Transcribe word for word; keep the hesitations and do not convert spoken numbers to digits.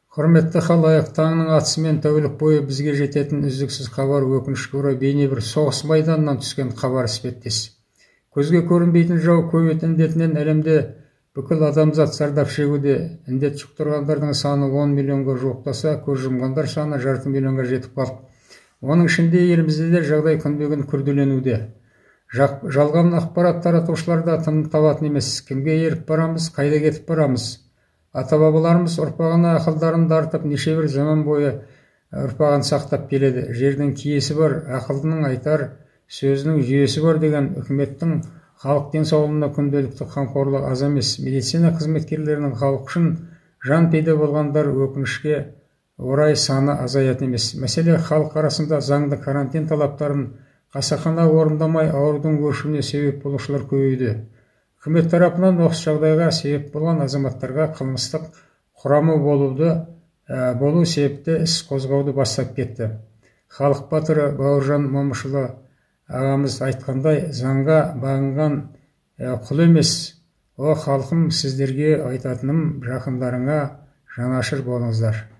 Құрметті халайық, таңның атысымен тәулік бойы бізге жететін үздіксіз хабар өкінішке орай бейне бір соғыс майданынан түскен хабар іспеттес. Көзге көрінбейтін жау ковид індетінен әлемде бүкіл адамзат зардап шегуде. Індет жұқтырғандардың саны он миллионға жуықтаса, көз жұмғандар саны жарты миллионға жетіп қалды. Оның ішінде елімізде де жағдай күнбе-күн күрделенуде. Жалған ақпарат таратушылар да тыным табатын емес. Кімге еріп барамыз, қайда кетіп барамыз? Ата-бабаларымыз ұрпағына ақылдарын дарытып, неше бір заман бойы ұрпағын сақтап келеді. Жердің киесі бар, ақылдының айтар сөзінің жүйесі бар деген үкіметтің халық денсаулығына күнделікті қамқорлығы аз емес. Медицина қызметкерлерінің халық үшін жан пида болғандар өкінішке орай саны азаятын емес. Мәселе халық арасында заңды карантин талаптарын қасақана орындамай аурудың өршуіне себеп болушылар көбейді. Үкімет тарапынан осы жағдайға себеп болған азаматтарға қылмыстық құрамы болуды болу себепті іс қозғауды бастап кетті. Халық батыры Бауыржан Момышұлы ағамыз айтқандай, заңға бағынған құл емес. О халқым, сіздерге айтатыным, жақындарыңа жанашыр болыңыздар.